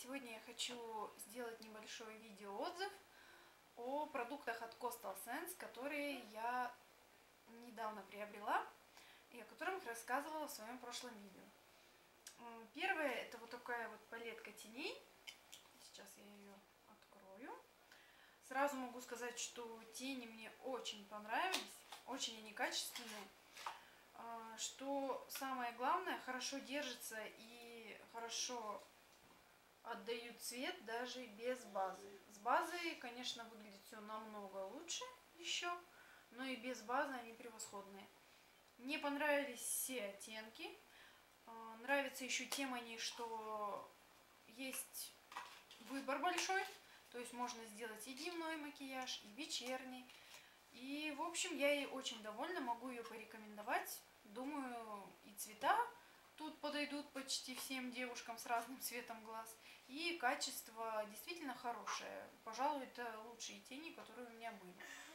Сегодня я хочу сделать небольшой видеоотзыв о продуктах от Coastal Scents, которые я недавно приобрела и о которых рассказывала в своем прошлом видео. Первое — это вот такая вот палетка теней. Сейчас я ее открою. Сразу могу сказать, что тени мне очень понравились, очень они качественные. Что самое главное, хорошо держится и хорошо отдают цвет даже без базы. С базой, конечно, выглядит все намного лучше еще, но и без базы они превосходные. Мне понравились все оттенки. Нравится еще тем они, что есть выбор большой, то есть можно сделать и дневной макияж, и вечерний. И, в общем, я ей очень довольна, могу ее порекомендовать. Думаю, и цвета тут подойдут почти всем девушкам с разным цветом глаз. И качество действительно хорошее. Пожалуй, это лучшие тени, которые у меня были.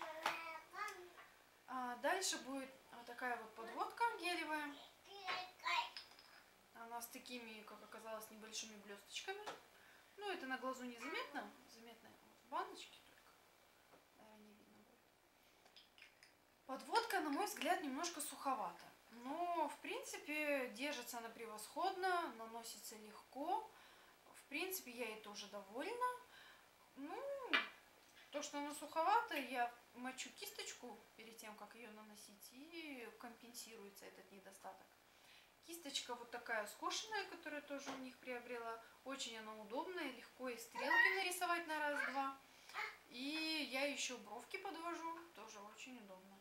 Дальше будет вот такая вот подводка гелевая. Она с такими, как оказалось, небольшими блесточками. Ну, это на глазу незаметно. Заметно вот в баночке только. Наверное, не видно будет. Подводка, на мой взгляд, немножко суховата. Но, в принципе, держится она превосходно, наносится легко. В принципе, я ей тоже довольна. Ну, то, что она суховатая, я мочу кисточку перед тем, как ее наносить, и компенсируется этот недостаток. Кисточка вот такая скошенная, которую тоже у них приобрела. Очень она удобная, легко и стрелки нарисовать на раз-два. И я еще бровки подвожу, тоже очень удобно.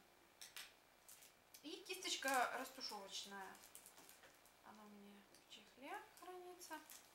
И кисточка растушевочная. Она у меня в чехле хранится.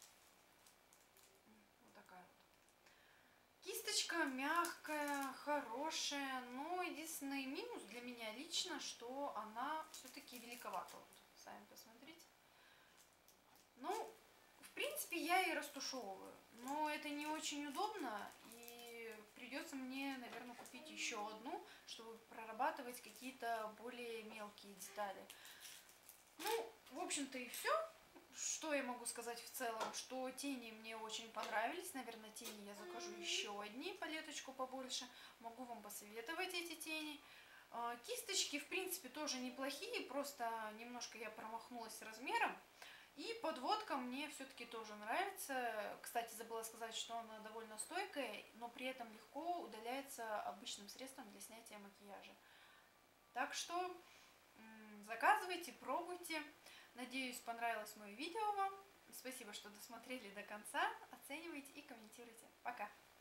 Вот такая вот. Кисточка мягкая, хорошая, но единственный минус для меня лично, что она все-таки великовата. Вот, сами посмотрите. Ну, в принципе, я и растушевываю, но это не очень удобно, и придется мне, наверное, купить еще одну, чтобы прорабатывать какие-то более мелкие детали. Ну, в общем-то и все. Что я могу сказать в целом, что тени мне очень понравились. Наверное, тени я закажу еще одни, палеточку побольше. Могу вам посоветовать эти тени. Кисточки, в принципе, тоже неплохие, просто немножко я промахнулась с размером. И подводка мне все-таки тоже нравится. Кстати, забыла сказать, что она довольно стойкая, но при этом легко удаляется обычным средством для снятия макияжа. Так что заказывайте, пробуйте. Надеюсь, понравилось мое видео вам. Спасибо, что досмотрели до конца. Оценивайте и комментируйте. Пока!